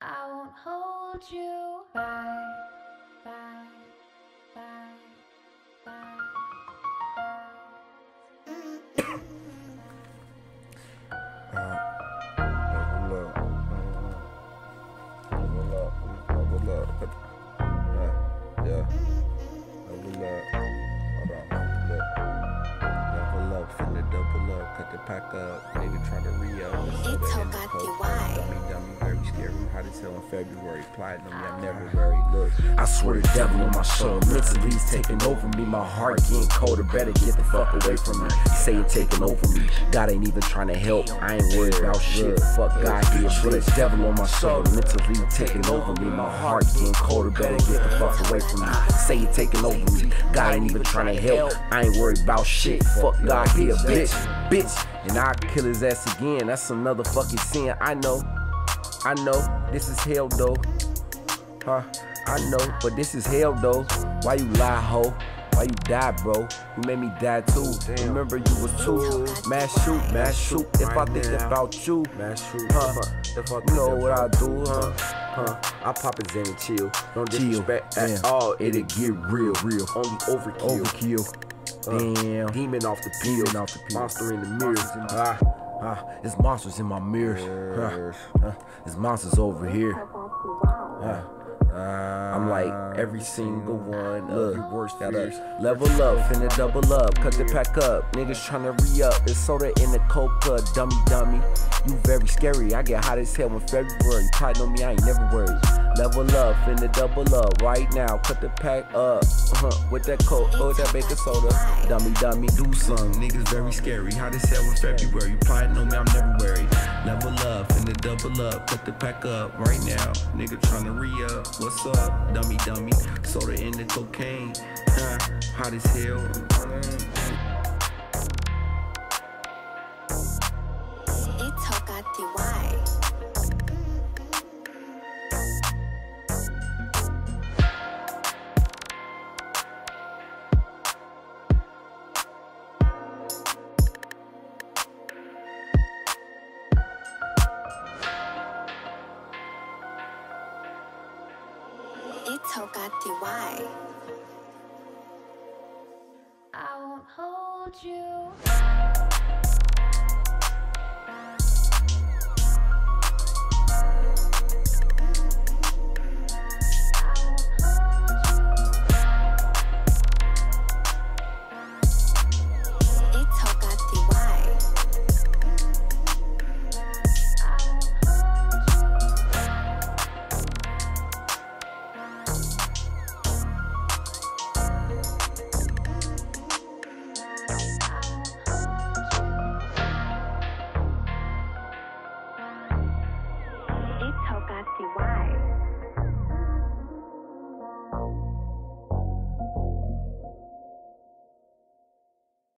I won't hold you back, back, back, back, Double up, cut the pack up, nigga try to re-up. It's so got the why. Dummy, very scary. Hot as hell in February. Plotting on me, I'm never worried. Look, I swear the devil on my shoulder. Mentally he's taking over me. My heart getting colder. Better get the fuck away from me. Say it taking over me. God ain't even trying to help. I ain't worried about shit. Fuck God here. But the devil on my shoulder. Mentally taking over me. My heart getting colder. Better get the fuck away from me. Say it taking over me. God ain't even trying to help. I ain't worried about shit. Fuck God here, bitch. And I'll kill his ass again. That's another fucking sin. I know, this is hell though. I know, but this is hell though. Why you lie, ho? Why you die, bro? You made me die too. Remember you was two. Mass shoot. If I think about you, you know what I do, I pop a Zen and chill. Don't disrespect at all. It'll get real. Only overkill. Damn, demon off the peel, monster in the mirror. It's monsters in my mirrors. It's monsters over here. I'm like every single one of your worst fears. Level up, finna double up, cut the pack up. Niggas tryna re-up, it's soda in the coca, dummy. You very scary, I get hot as hell in February. Plotting on me, I ain't never worried. Level up, finna double up right now, cut the pack up. With that coke, with that baking soda. Dummy, do something. Niggas very scary. Hot as hell in February. Plotting on me, I'm never worried. Level up, finna double up, cut the pack up right now. Nigga tryna re-up. What's up, dummy? Soda in the cocaine. Hot as hell. It's so got the why. It's so got the why. I won't hold you back.